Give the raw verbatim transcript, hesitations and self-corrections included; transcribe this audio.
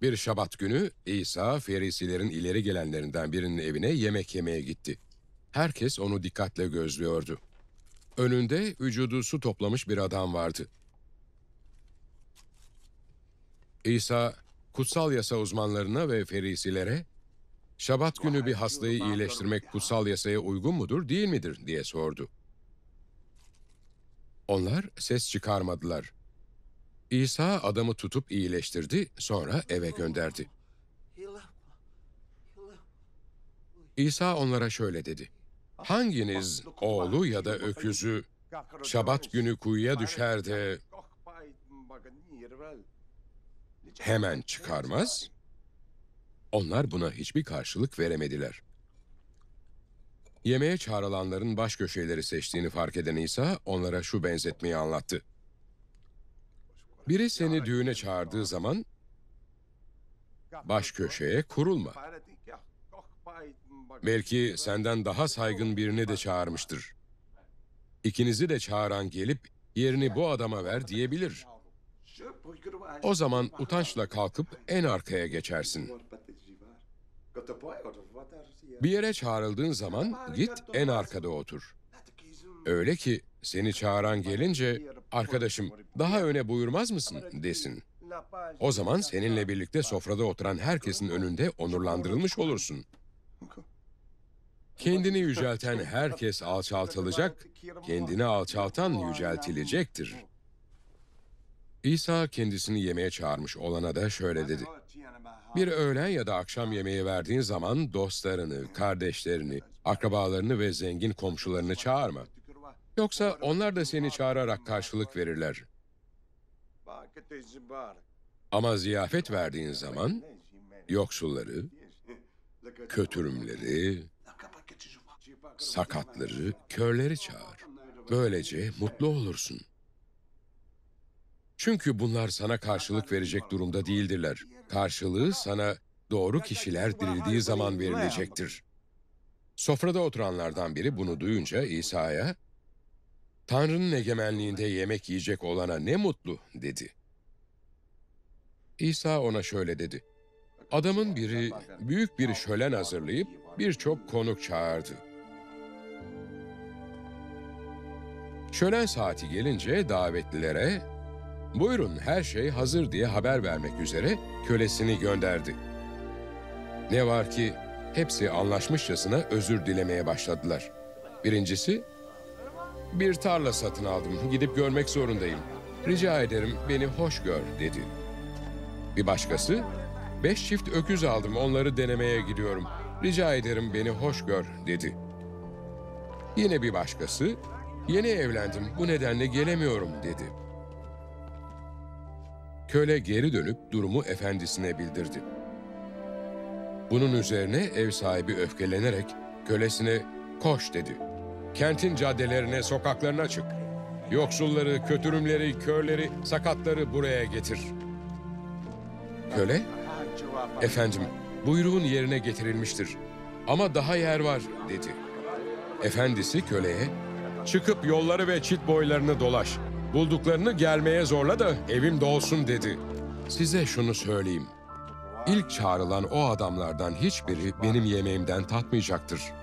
Bir Şabat günü İsa, Ferisilerin ileri gelenlerinden birinin evine yemek yemeye gitti. Herkes onu dikkatle gözlüyordu. Önünde vücudu su toplamış bir adam vardı. İsa, kutsal yasa uzmanlarına ve Ferisilere, "Şabat günü bir hastayı iyileştirmek kutsal yasaya uygun mudur, değil midir?" diye sordu. Onlar ses çıkarmadılar. İsa adamı tutup iyileştirdi, sonra eve gönderdi. İsa onlara şöyle dedi: "Hanginiz oğlu ya da öküzü Şabat günü kuyuya düşer de hemen çıkarmaz?" Onlar buna hiçbir karşılık veremediler. Yemeğe çağrılanların baş köşeleri seçtiğini fark eden İsa onlara şu benzetmeyi anlattı. Biri seni düğüne çağırdığı zaman baş köşeye kurulma. Belki senden daha saygın birini de çağırmıştır. İkinizi de çağıran gelip yerini bu adama ver diyebilir. O zaman utançla kalkıp en arkaya geçersin. Bir yere çağrıldığın zaman git en arkada otur. Öyle ki seni çağıran gelince, "Arkadaşım, daha öne buyurmaz mısın?" desin. O zaman seninle birlikte sofrada oturan herkesin önünde onurlandırılmış olursun. Kendini yücelten herkes alçaltılacak, kendini alçaltan yüceltilecektir. İsa kendisini yemeğe çağırmış olana da şöyle dedi: "Bir öğlen ya da akşam yemeği verdiğin zaman dostlarını, kardeşlerini, akrabalarını ve zengin komşularını çağırma. Yoksa onlar da seni çağırarak karşılık verirler. Ama ziyafet verdiğin zaman yoksulları, kötürümleri, sakatları, körleri çağır. Böylece mutlu olursun. Çünkü bunlar sana karşılık verecek durumda değildirler. Karşılığı sana doğru kişiler dirildiği zaman verilecektir." Sofrada oturanlardan biri bunu duyunca İsa'ya, "Tanrı'nın egemenliğinde yemek yiyecek olana ne mutlu," dedi. İsa ona şöyle dedi: "Adamın biri büyük bir şölen hazırlayıp birçok konuk çağırdı. Şölen saati gelince davetlilere, 'Buyurun, her şey hazır,' diye haber vermek üzere kölesini gönderdi. Ne var ki hepsi anlaşmışçasına özür dilemeye başladılar. Birincisi, 'Bir tarla satın aldım, gidip görmek zorundayım. Rica ederim beni hoş gör,' dedi. Bir başkası, 'Beş çift öküz aldım, onları denemeye gidiyorum. Rica ederim beni hoş gör,' dedi. Yine bir başkası, 'Yeni evlendim, bu nedenle gelemiyorum,' dedi. Köle geri dönüp durumu efendisine bildirdi. Bunun üzerine ev sahibi öfkelenerek kölesine, 'Koş,' dedi. 'Kentin caddelerine, sokaklarına çık. Yoksulları, kötürümleri, körleri, sakatları buraya getir.' Köle, 'Efendim, buyruğun yerine getirilmiştir. Ama daha yer var,' dedi. Efendisi köleye, 'Çıkıp yolları ve çit boylarını dolaş. Bulduklarını gelmeye zorla da evim dolsun,' dedi. Size şunu söyleyeyim. İlk çağrılan o adamlardan hiçbiri benim yemeğimden tatmayacaktır.